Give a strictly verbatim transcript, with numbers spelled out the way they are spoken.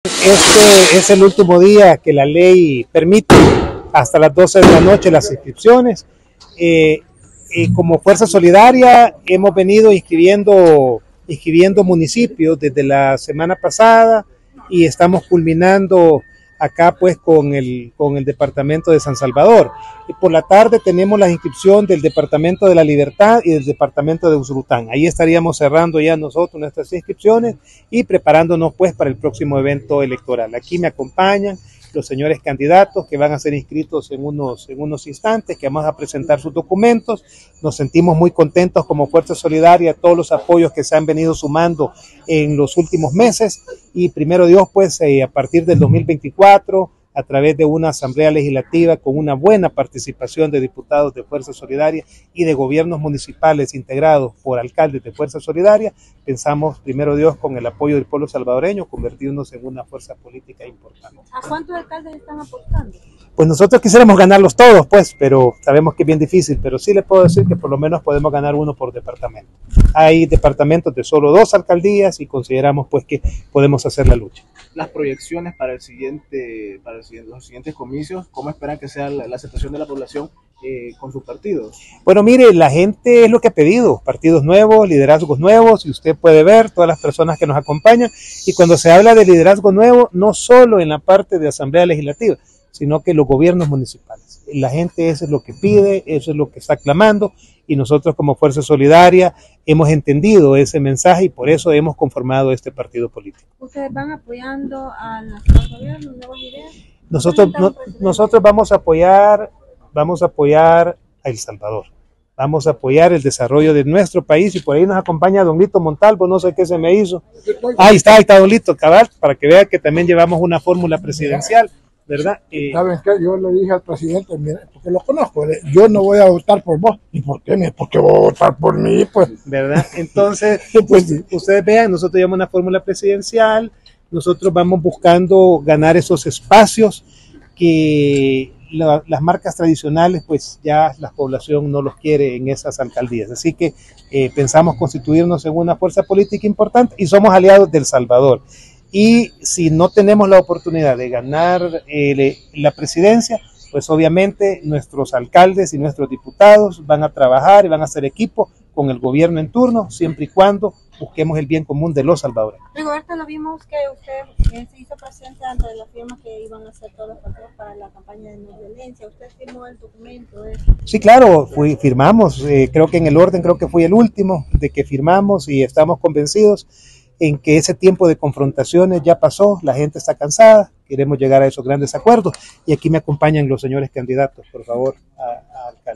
Este es el último día que la ley permite hasta las doce de la noche las inscripciones. Eh, eh, como Fuerza Solidaria hemos venido inscribiendo, inscribiendo municipios desde la semana pasada y estamos culminando acá pues con el, con el departamento de San Salvador. Y por la tarde tenemos la inscripción del departamento de La Libertad y del departamento de Usulután. Ahí estaríamos cerrando ya nosotros nuestras inscripciones y preparándonos pues para el próximo evento electoral. Aquí me acompañan los señores candidatos que van a ser inscritos en unos, en unos instantes, que vamos a presentar sus documentos. Nos sentimos muy contentos como Fuerza Solidaria, todos los apoyos que se han venido sumando en los últimos meses y primero Dios, pues eh, a partir del dos mil veinticuatro, a través de una asamblea legislativa con una buena participación de diputados de Fuerza Solidaria y de gobiernos municipales integrados por alcaldes de Fuerza Solidaria, pensamos, primero Dios, con el apoyo del pueblo salvadoreño, convertirnos en una fuerza política importante. ¿A cuántos alcaldes están apostando? Pues nosotros quisiéramos ganarlos todos, pues, pero sabemos que es bien difícil, pero sí le puedo decir que por lo menos podemos ganar uno por departamento. Hay departamentos de solo dos alcaldías y consideramos pues que podemos hacer la lucha. Las proyecciones para el siguiente, para el siguiente, los siguientes comicios, ¿cómo esperan que sea la, la aceptación de la población eh, con sus partidos? Bueno, mire, la gente es lo que ha pedido, partidos nuevos, liderazgos nuevos, y usted puede ver todas las personas que nos acompañan, y cuando se habla de liderazgo nuevo, no solo en la parte de Asamblea Legislativa, sino que los gobiernos municipales. La gente eso es lo que pide, eso es lo que está clamando, y nosotros como Fuerza Solidaria hemos entendido ese mensaje y por eso hemos conformado este partido político. ¿Ustedes van apoyando al actual gobierno, nuevas ideas? Nosotros, no, nosotros vamos a apoyar, vamos a apoyar a El Salvador. Vamos a apoyar el desarrollo de nuestro país y por ahí nos acompaña don Lito Montalvo, no sé qué se me hizo. Ahí está, ahí está don Lito, cabal, para que vea que también llevamos una fórmula presidencial, ¿verdad? Eh, ¿Saben qué? Yo le dije al presidente, mire, porque lo conozco, yo no voy a votar por vos. ¿Y por qué? ¿Por qué voy a votar por mí? Pues, ¿verdad? Entonces, pues, ustedes vean, nosotros llevamos una fórmula presidencial, nosotros vamos buscando ganar esos espacios que la, las marcas tradicionales, pues ya la población no los quiere en esas alcaldías. Así que eh, pensamos constituirnos en una fuerza política importante y somos aliados de El Salvador. Y si no tenemos la oportunidad de ganar eh, la presidencia, pues obviamente nuestros alcaldes y nuestros diputados van a trabajar y van a hacer equipo con el gobierno en turno, siempre y cuando busquemos el bien común de los salvadoreños. Rigoberto, lo vimos que usted eh, se hizo presidente ante la firma que iban a hacer todos los partidos para la campaña de no violencia. ¿Usted firmó el documento de eso? Sí, claro, fui, firmamos, eh, creo que en el orden, creo que fui el último de que firmamos y estamos convencidos en que ese tiempo de confrontaciones ya pasó, la gente está cansada, queremos llegar a esos grandes acuerdos y aquí me acompañan los señores candidatos, por favor, a, a alcalde.